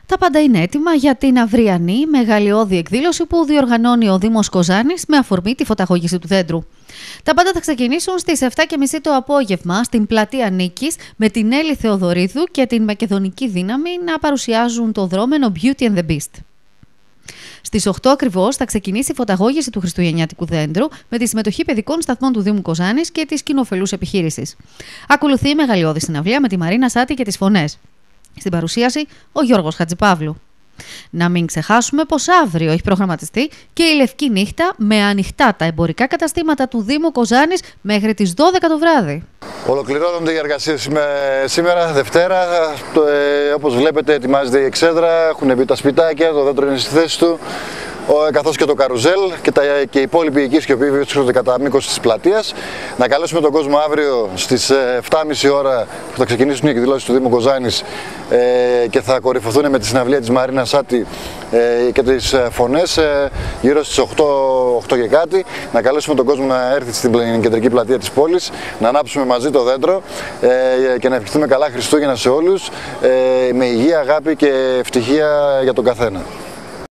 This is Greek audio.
Τα πάντα είναι έτοιμα για την αυριανή μεγαλειώδη εκδήλωση που διοργανώνει ο Δήμος Κοζάνης με αφορμή τη φωταγώγηση του δέντρου. Τα πάντα θα ξεκινήσουν στις 7.30 το απόγευμα στην πλατεία Νίκης με την Έλλη Θεοδωρίδου και την Μακεδονική Δύναμη να παρουσιάζουν το δρόμενο Beauty and the Beast. Στις 8 ακριβώς θα ξεκινήσει η φωταγώγηση του χριστουγεννιάτικου δέντρου με τη συμμετοχή παιδικών σταθμών του Δήμου Κοζάνης και της κοινοφελούς επιχείρησης. Ακολουθεί η μεγαλειώδη συναυλία με τη Μαρίνα Σάτη και τις φωνές. Στην παρουσίαση, ο Γιώργος Χατζηπαύλου. Να μην ξεχάσουμε πως αύριο έχει προγραμματιστεί και η Λευκή Νύχτα με ανοιχτά τα εμπορικά καταστήματα του Δήμου Κοζάνης μέχρι τις 12 το βράδυ. Ολοκληρώνονται οι εργασίες σήμερα, Δευτέρα. Όπως βλέπετε, ετοιμάζεται η εξέδρα, έχουν μπει τα σπιτάκια, το δέντρο είναι στη θέση του, καθώς και το καρουζέλ και οι υπόλοιποι οικείς οι οποίοι βρίσκονται κατά μήκος της πλατείας. Να καλέσουμε τον κόσμο αύριο στις 7.30 ώρα που θα ξεκινήσουν οι εκδηλώσεις του Δήμου Κοζάνης και θα κορυφωθούν με τη συναυλία της Μαρίνας Σάτη και τις φωνές γύρω στις 8 και κάτι. Να καλέσουμε τον κόσμο να έρθει στην κεντρική πλατεία της πόλης, να ανάψουμε μαζί το δέντρο και να ευχηθούμε καλά Χριστούγεννα σε όλους με υγεία, αγάπη και ευτυχία για τον καθένα.